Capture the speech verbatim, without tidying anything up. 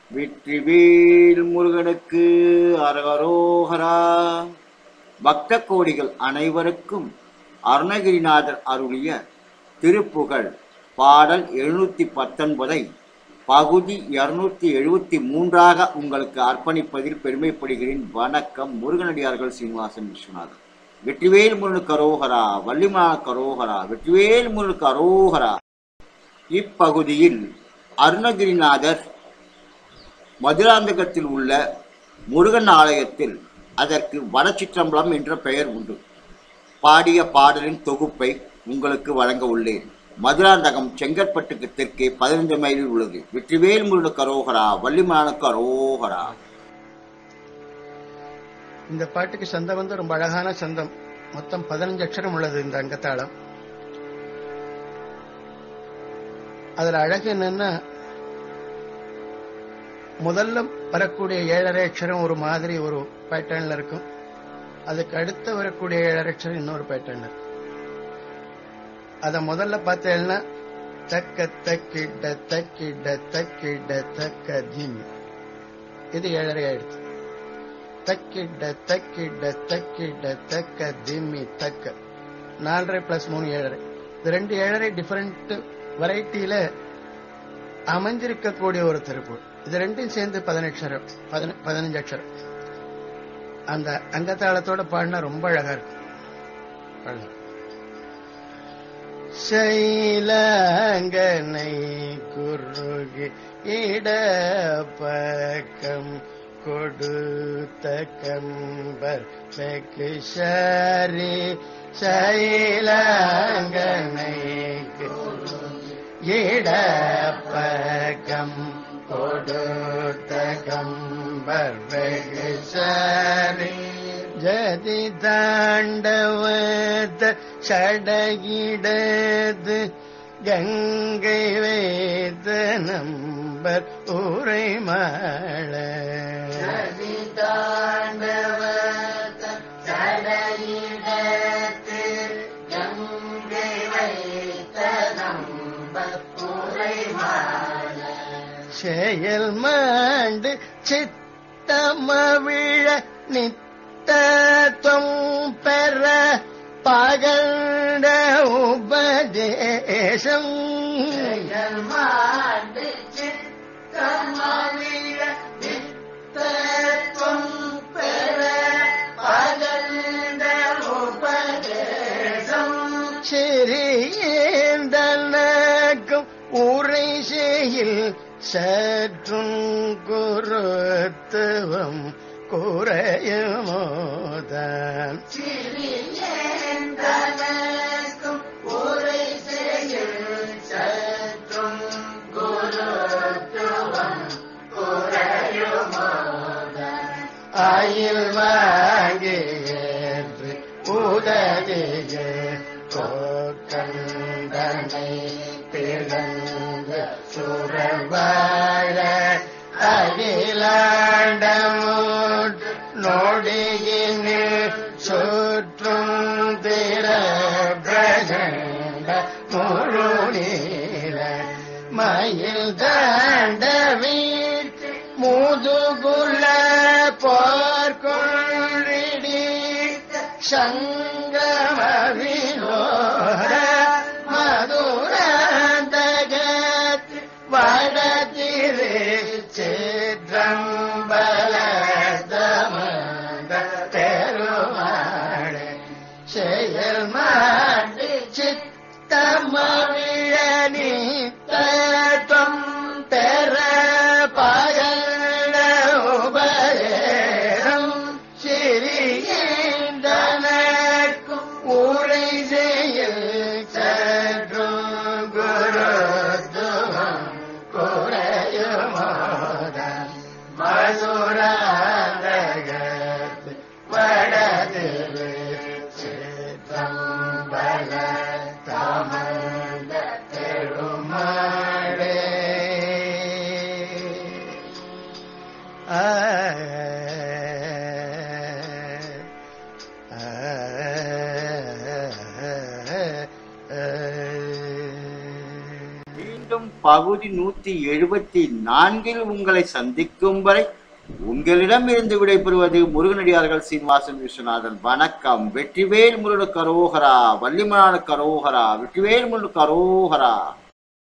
வெற்றிவேல் முருகனுக்கு அரகரோகரா. பக்த கோடிகள் அனைவருக்கும் அருணகிரிநாதர் அருளிய திருப்புகழ் பாடல் எழுநூத்தி பத்தொன்பதை பகுதி இருநூத்தி எழுபத்தி மூன்றாக உங்களுக்கு அர்ப்பணிப்பதில் பெருமைப்படுகிறேன். வணக்கம். முருகனடியார்கள் சீனிவாசன் விஸ்வநாதன். வெற்றிவேல் முருகனுக்கு அரோகரா, வள்ளிமலா கரோகரா, வெற்றிவேல் முருகனுக்கு அரோகரா. இப்பகுதியில் அருணகிரிநாதர் மதுராந்தகத்தில் உள்ள முருகன் ஆலயத்தில் அதற்கு வடசிற்றம்பலம் என்ற பெயர் உண்டு. பாடிய பாடலின் தொகுப்பை உங்களுக்கு வழங்க உள்ளேன். மதுராந்தகம் செங்கற்பட்டுக்கு தெற்கே பதினைந்து மைலில் உள்ளது. வெற்றிவேல் முருகனுக்கு அரோகரா, வள்ளிமலானுக்கு அரோகரா. இந்த பாட்டுக்கு சந்தம் வந்து ரொம்ப அழகான சந்தம். மொத்தம் பதினஞ்சு அக்ஷரம் உள்ளது இந்த அங்கத்தாளம். அதுல அழகு என்னன்னா, முதல்ல வரக்கூடிய ஏழரை அக்ஷரம் ஒரு மாதிரி ஒரு பேட்டர்ன்ல இருக்கும். அதுக்கு அடுத்து வரக்கூடிய ஏழரை அக்ஷரம் இன்னொரு பேட்டர்ன்ல இருக்கும். அத முதல்ல பார்த்தேன்னா தக்க தக்கிட தக்கிட தக்கிட தக்க தீமி, இது ஏழரை ஆயிடுச்சு. தக்கிட தக்கிட தக்கிட தக்க திம்மி தக்க, நாலரை பிளஸ் மூணு ஏழரை. இது ரெண்டு ஏழரை டிஃபரெண்ட் வெரைட்டியில அமைஞ்சிருக்கக்கூடிய ஒரு திருப்பூர். இது ரெண்டும் சேர்ந்து பதினெட்டு பதினஞ்சு அக்ஷரம். அந்த அங்கத்தாளத்தோட பாடினா ரொம்ப அழகா இருக்கும். சைலங்கனை குருகி இட பக்கம் கொடுத்த கம்பர் வெகு சரி. சைலங்கனை இட பக்கம் கொடுத்த கம்பர் வெகு சரி. ஜதி தாண்டவத சடகிடது கங்கை வேத நம்பர் உரை மாள. ஜதி தாண்டவத சடகிடது கங்கை வேத நம்பர் உரை மாள. செயல் மாண்டு சித்தமவிழ நித்தம் பெற பகண்ட உபதேசம். செயல் மாண்டு சித்தமவிழ நித்தம் பெற பகண்ட உபதேசம். சிறியந்தனக்கும் உரை செய்யில் சற்றும் குருத்துவம் குறையுமோதான். சிறியந்தனக்கும் உரை செய்யில் சற்றும் குருத்துவம் குறையுமோதான். ஆயில் வாங்கியேற்று உதவிய கோக்கண்டனை பிறந்த சுரவாழ அகிலாண்டமுட் நொடியினில் சுற்றும் திர பிரஜண்ட முருநீர மயில் தாண்ட வீட்டு முதுகுல போர்கொள்ளிடி சங்கம விலோர மதுராந்தகத் வடதிரு சிற்றம்பலத்தமந்த பெருமாளே. செயல் மாண்டு சித்தமவிழ நித்தம் பெற பகண்ட உபதேசம். சிறியந்தனக்கும் உரை செயல் சற்றும் குருத்துவம் குறையுமோதான். மதுராந்தகத் வடதிரு சிற்றம்பல தமந்த பெருமாளே. ஆ பகுதி நூத்தி எழுபத்தி நான்கில் உங்களை சந்திக்கும் வரை உங்களிடம் இருந்து விடைபெறுவது முருகனடியார்கள் சீனிவாசன் விஸ்வநாதன். வணக்கம். வெற்றிவேல் முருகனுக்கு அரோகரா, வள்ளிமலானுக்கு அரோகரா, வெற்றிவேல் முருகனுக்கு அரோகரா.